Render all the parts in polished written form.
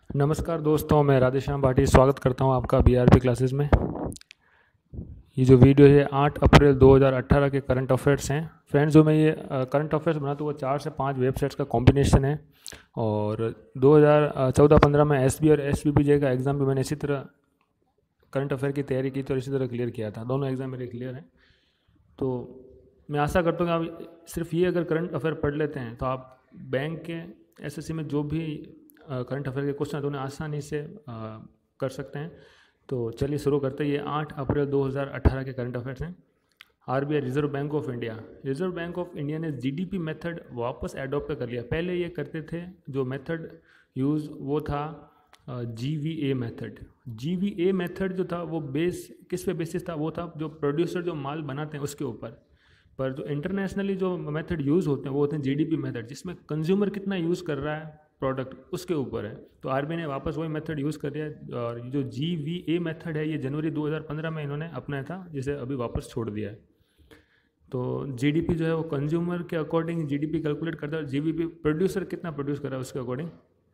नमस्कार दोस्तों, मैं राधेश्याम भाटी स्वागत करता हूं आपका बीआरपी क्लासेस में। ये जो वीडियो है 8 अप्रैल 2018 के करंट अफेयर्स हैं। फ्रेंड्स, जो मैं ये करंट अफेयर्स बनाता हूँ वो 4 से 5 वेबसाइट्स का कॉम्बिनेशन है। और 2014-15 में एसबी और एसबीपीजे का एग्ज़ाम भी मैंने इसी तरह करंट अफेयर की तैयारी की थी और इसी तरह क्लियर किया था। दोनों एग्ज़ाम मेरे क्लियर हैं। तो मैं आशा करता हूँ कि आप सिर्फ ये अगर करंट अफेयर पढ़ लेते हैं तो आप बैंक के एसएससी में जो भी करंट अफेयर के क्वेश्चन हैं तो उन्हें आसानी से कर सकते हैं। तो चलिए शुरू करते हैं। ये 8 अप्रैल 2018 के करंट अफेयर्स हैं। RBI, reserve bank of India. Reserve bank of India ने जीडीपी मेथड वापस एडॉप्ट कर लिया। पहले ये करते थे, जो मेथड यूज़ वो था जीवीए मेथड। जीवीए मेथड जो था वो किस पे बेसिस था? वो था जो प्रोड्यूसर जो माल बनाते हैं उसके ऊपर। पर जो इंटरनेशनली जो मेथड यूज़ होते हैं वो होते हैं जीडीपी मेथड, जिसमें कंज्यूमर कितना यूज़ कर रहा है प्रोडक्ट उसके ऊपर है। तो आरबीआई ने वापस वही मेथड यूज़ कर दिया और जो जीवीए मेथड है ये जनवरी 2015 में इन्होंने अपनाया था, जिसे अभी वापस छोड़ दिया है। तो जीडीपी जो है वो कंज्यूमर के अकॉर्डिंग जीडीपी कैलकुलेट करता है और जीवीपी प्रोड्यूसर कितना प्रोड्यूस कर रहा है उसके अकॉर्डिंग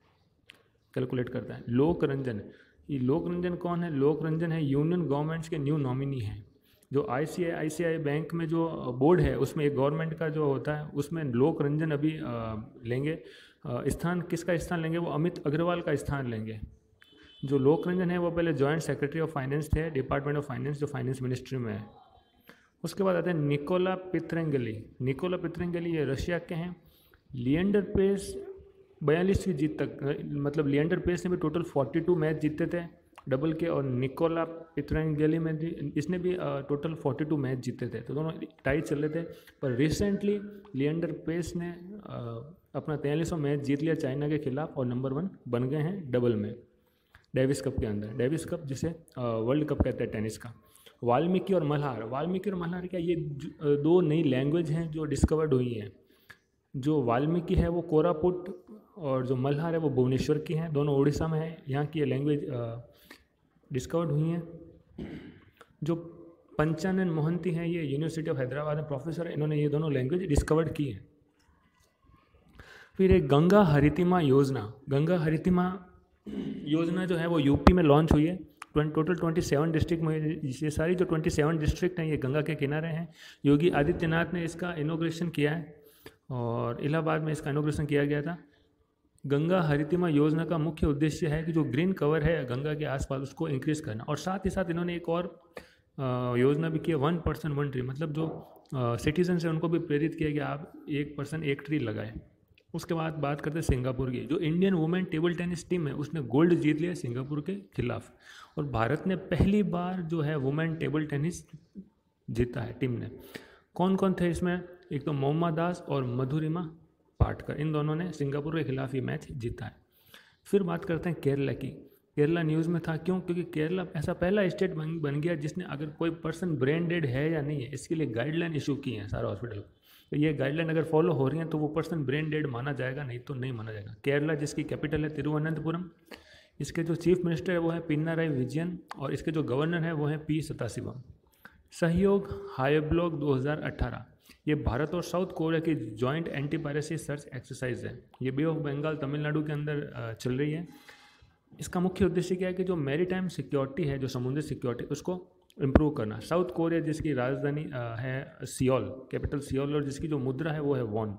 कैलकुलेट करता है। लोक रंजन, ये लोक रंजन कौन है? लोक रंजन है यूनियन गवर्नमेंट्स के न्यू नॉमिनी हैं। जो आईसीआई बैंक में जो बोर्ड है उसमें एक गवर्नमेंट का जो होता है उसमें लोक रंजन अभी लेंगे। स्थान किसका स्थान लेंगे? वो अमित अग्रवाल का स्थान लेंगे। जो लोक रंजन है वो पहले जॉइंट सेक्रेटरी ऑफ फाइनेंस थे, डिपार्टमेंट ऑफ फाइनेंस, जो फाइनेंस मिनिस्ट्री में है। उसके बाद आते हैं निकोला पित्रंगली। निकोला पित्रंगली ये रशिया के हैं। लिएंडर पेस 42वीं जीत तक, मतलब लिएंडर पेस ने भी टोटल 42 मैच जीते थे डबल के, और निकोला पित्रंगली में भी इसने भी टोटल 42 मैच जीते थे। तो दोनों टाई चल रहे थे। पर रिसेंटली लिएंडर पेस ने अपना 43वां मैच जीत लिया चाइना के खिलाफ और नंबर 1 बन गए हैं डबल में, डेविस कप के अंदर। डेविस कप जिसे वर्ल्ड कप कहते हैं टेनिस का। वाल्मीकि और मल्हार। वाल्मीकि और मल्हार क्या, ये दो नई लैंग्वेज हैं जो डिस्कवर्ड हुई हैं। जो वाल्मीकि है वो कोरापुट और जो मल्हार है वो भुवनेश्वर की हैं। दोनों उड़ीसा में है। यहाँ की ये लैंग्वेज डिस्कवर्ड हुई हैं। जो पंचानन मोहंती हैं ये यूनिवर्सिटी ऑफ हैदराबाद में प्रोफेसर है। इन्होंने ये दोनों लैंग्वेज डिस्कवर्ड की हैं। फिर एक गंगा हरितिमा योजना। गंगा हरितिमा योजना जो है वो यूपी में लॉन्च हुई है। टोटल 27 डिस्ट्रिक्ट में, ये सारी जो 27 डिस्ट्रिक्ट हैं ये गंगा के किनारे हैं। योगी आदित्यनाथ ने इसका इनॉग्रेशन किया है और इलाहाबाद में इसका इनॉग्रेशन किया गया था। गंगा हरितिमा योजना का मुख्य उद्देश्य है कि जो ग्रीन कवर है गंगा के आसपास उसको इंक्रीज करना। और साथ ही साथ इन्होंने एक और योजना भी की है, 1 पर्सन 1 ट्री। मतलब जो सिटीजन है उनको भी प्रेरित किया कि आप 1 पर्सन 1 ट्री लगाएं। उसके बाद बात करते हैं सिंगापुर की। जो Indian women table tennis team है उसने गोल्ड जीत लिया सिंगापुर के खिलाफ। और भारत ने पहली बार जो है वुमेन टेबल टेनिस जीता है टीम ने। कौन कौन थे इसमें? एक तो मोम्मा दास और मधुरिमा पाटकर, इन दोनों ने सिंगापुर के खिलाफ ये मैच जीता है। फिर बात करते हैं केरला की। केरला न्यूज़ में था क्यों? क्योंकि केरला ऐसा पहला स्टेट बन गया जिसने अगर कोई पर्सन ब्रेन डेड है या नहीं है इसके लिए गाइडलाइन इशू की है सारा हॉस्पिटल। तो ये गाइडलाइन अगर फॉलो हो रही हैं तो वो पर्सन ब्रेन डेड माना जाएगा, नहीं तो नहीं माना जाएगा। केरला जिसकी कैपिटल है तिरुवनंतपुरम। इसके जो चीफ मिनिस्टर है वो है पिनाराई विजयन और इसके जो गवर्नर है वो है पी सदाशिवम। सहयोग हाईब्लॉग 2018, ये भारत और साउथ कोरिया की joint anti piracy search exercise है। ये बे ऑफ बंगाल तमिलनाडु के अंदर चल रही है। इसका मुख्य उद्देश्य क्या है कि जो मैरीटाइम सिक्योरिटी है, जो समुद्री सिक्योरिटी, उसको इम्प्रूव करना। साउथ कोरिया जिसकी राजधानी है सियोल, कैपिटल सियोल, और जिसकी जो मुद्रा है वो है वॉन।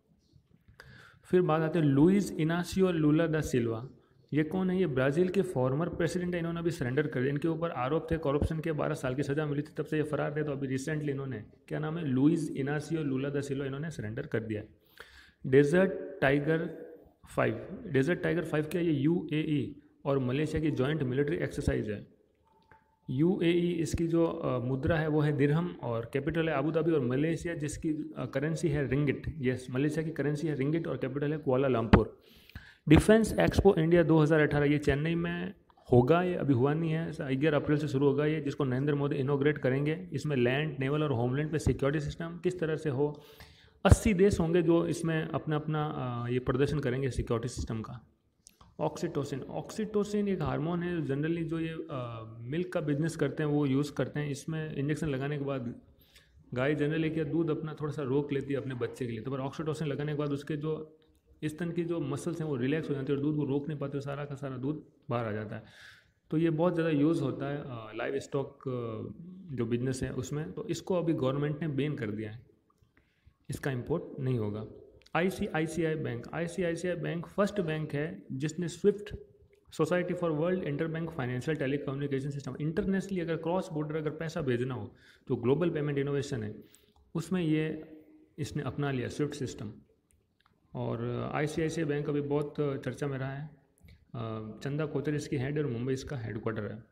फिर बात आती है लुइस इनासियो लुला दा सिल्वा। ये कौन है? ये ब्राज़ील के फॉर्मर प्रेसिडेंट है। इन्होंने अभी सरेंडर कर दिया। इनके ऊपर आरोप थे करप्शन के, 12 साल की सज़ा मिली थी, तब से ये फरार थे। तो अभी रिसेंटली इन्होंने, क्या नाम है, लुइस इनासियो लुला दा सिल्वा, इन्होंने सरेंडर कर दिया। Desert tiger 5। डेजर्ट टाइगर 5 क्या? ये यूएई और मलेशिया की जॉइंट मिलिट्री एक्सरसाइज है। यूएई इसकी जो मुद्रा है वो है दिरहम और कैपिटल है अबू धाबी, और मलेशिया जिसकी करेंसी है रिंगिट। यस, मलेशिया की करेंसी है रिंगिट और कैपिटल है कुआलालंपुर। डिफेंस एक्सपो इंडिया 2018, ये चेन्नई में होगा। ये अभी हुआ नहीं है, 11 अप्रैल से शुरू होगा ये, जिसको नरेंद्र मोदी इनोग्रेट करेंगे। इसमें लैंड, नेवल और होमलैंड पे सिक्योरिटी सिस्टम किस तरह से हो। 80 देश होंगे जो इसमें अपना अपना ये प्रदर्शन करेंगे सिक्योरिटी सिस्टम का। ऑक्सीटोसिन। ऑक्सीटोसिन एक हार्मोन है जनरली जो ये मिल्क का बिजनेस करते हैं वो यूज़ करते हैं। इसमें इंजेक्शन लगाने के बाद गाय जनरली क्या दूध अपना थोड़ा सा रोक लेती है अपने बच्चे के लिए, तो पर ऑक्सीटोसिन लगाने के बाद उसके जो स्तन की जो मसल्स हैं वो रिलैक्स हो जाती है और दूध को रोक नहीं पाते, सारा का सारा दूध बाहर आ जाता है। तो ये बहुत ज़्यादा यूज़ होता है लाइव स्टॉक जो बिजनेस है उसमें। तो इसको अभी गवर्नमेंट ने बैन कर दिया है, इसका इंपोर्ट नहीं होगा। आईसीआईसीआई बैंक फर्स्ट बैंक है जिसने SWIFT society for world interbank financial telecommunication system, internationally अगर क्रॉस बॉर्डर अगर पैसा भेजना हो तो ग्लोबल पेमेंट इनोवेशन है उसमें ये इसने अपना लिया स्विफ्ट सिस्टम। और आईसीआईसीआई बैंक अभी बहुत चर्चा में रहा है। चंदा कोचर इसकी हेड और मुंबई इसका हेडक्वार्टर है।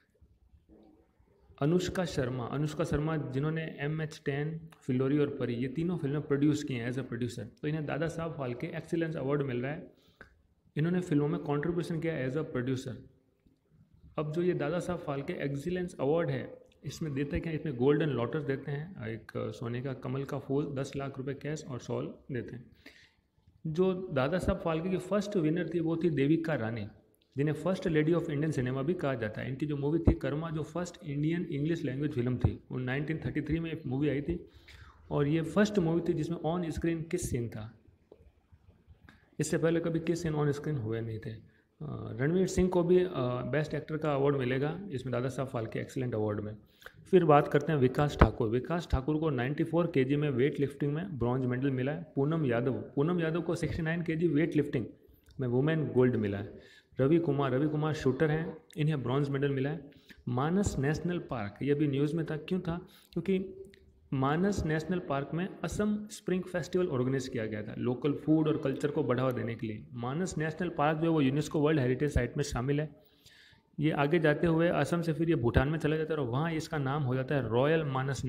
अनुष्का शर्मा जिन्होंने MH10, फिलोरी और परी ये तीनों फिल्में प्रोड्यूस की हैं एज अ प्रोड्यूसर, तो इन्हें दादा साहब फाल्के एक्सीलेंस अवार्ड मिल रहा है। इन्होंने फिल्मों में कंट्रीब्यूशन किया एज अ प्रोड्यूसर। अब जो ये दादा साहब फाल्के एक्सीलेंस अवार्ड है इसमें देते क्या, इसमें गोल्डन लोटस देते हैं, एक सोने का कमल का फूल, 10 लाख रुपए कैश और शॉल देते हैं। जो दादा साहब फाल्के की फर्स्ट विनर थी वो थी देविका रानी, जिन्हें first lady of Indian cinema भी कहा जाता है। इनकी जो मूवी थी कर्मा, जो first Indian English language film थी, वो 1933 में एक मूवी आई थी और ये फर्स्ट मूवी थी जिसमें ऑन स्क्रीन किस सीन था। इससे पहले कभी किस सीन ऑन स्क्रीन हुए नहीं थे। रणवीर सिंह को भी बेस्ट एक्टर का अवार्ड मिलेगा इसमें दादा साहब फाल्के एक्सीलेंट अवार्ड में। फिर बात करते हैं विकास ठाकुर को 94 kg में वेट लिफ्टिंग में ब्रॉन्ज मेडल मिला है। पूनम यादव को 69 kg वेट लिफ्टिंग में वुमेन गोल्ड मिला है। रवि कुमार शूटर हैं, इन्हें ब्रॉन्ज मेडल मिला है। मानस नेशनल पार्क, ये भी न्यूज़ में था, क्यों था, क्योंकि मानस नेशनल पार्क में असम स्प्रिंग फेस्टिवल ऑर्गेनाइज किया गया था लोकल फूड और कल्चर को बढ़ावा देने के लिए। मानस नेशनल पार्क जो है वो यूनेस्को वर्ल्ड हेरिटेज साइट में शामिल है। ये आगे जाते हुए असम से फिर ये भूटान में चला जाता है और वहाँ इसका नाम हो जाता है royal Manas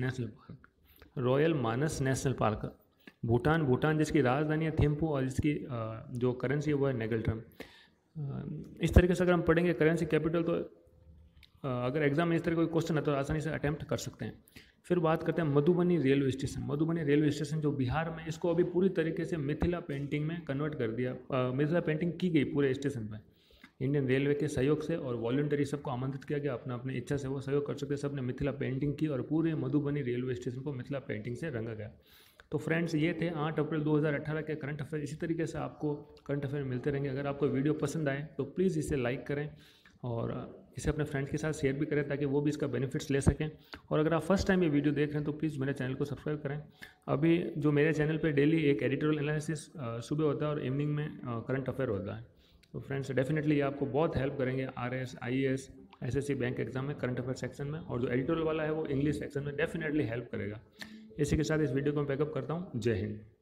national park. Bhutan जिसकी राजधानी है थिम्पू और जिसकी जो करेंसी है वो है नेगल्ट्रम। इस तरीके से अगर हम पढ़ेंगे करेंसी कैपिटल तो अगर एग्जाम में इस तरह कोई क्वेश्चन है तो आसानी से अटैम्प्ट कर सकते हैं। फिर बात करते हैं मधुबनी रेलवे स्टेशन जो बिहार में, इसको अभी पूरी तरीके से मिथिला पेंटिंग में कन्वर्ट कर दिया। मिथिला पेंटिंग की गई पूरे स्टेशन पर इंडियन रेलवे के सहयोग से, और वॉलंटरी सबको आमंत्रित किया गया, अपना अपनी इच्छा से वो सहयोग कर सकते, सब ने मिथिला पेंटिंग की और पूरे मधुबनी रेलवे स्टेशन को मिथिला पेंटिंग से रंगा गया। तो फ्रेंड्स ये थे 8 अप्रैल 2018 के करंट अफेयर। इसी तरीके से आपको करंट अफेयर मिलते रहेंगे। अगर आपको वीडियो पसंद आए तो प्लीज़ इसे लाइक करें और इसे अपने फ्रेंड्स के साथ शेयर भी करें ताकि वो भी इसका बेनिफिट्स ले सकें। और अगर आप फर्स्ट टाइम ये वीडियो देख रहे हैं तो प्लीज़ मेरे चैनल को सब्सक्राइब करें। अभी जो मेरे चैनल पे डेली एक एडिटोरियल एनालिसिस सुबह होता है और इवनिंग में करंट अफेयर होता है। तो फ्रेंड्स डेफिनेटली ये आपको बहुत हेल्प करेंगे RS, IAS, SSC bank exam में करंट अफेयर सेक्शन में, और जो एडिटोरियल वाला है वो इंग्लिश सेक्शन में डेफिनेटली हेल्प करेगा। इसी के साथ इस वीडियो को मैं पैकअप करता हूँ। जय हिंद।